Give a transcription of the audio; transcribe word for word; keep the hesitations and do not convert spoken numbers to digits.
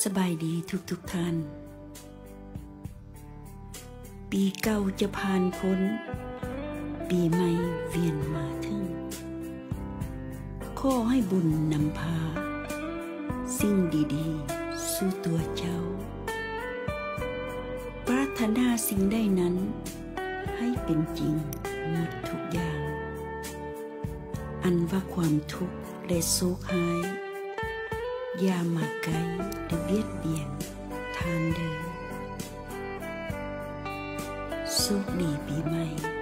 บายดีทุกทุกท่านปีเก่าจะผ่านพ้นปีใหม่เวียนมาถึงขอให้บุญนำพาสิ่งดีๆสู่ตัวเจ้าปรารถนาสิ่งใดนั้นให้เป็นจริงหมดทุกอย่างอันว่าความทุกข์และโศกหายอย่ามาไกลหรือเบียดเบียนทานเดินโชคดีปีใหม่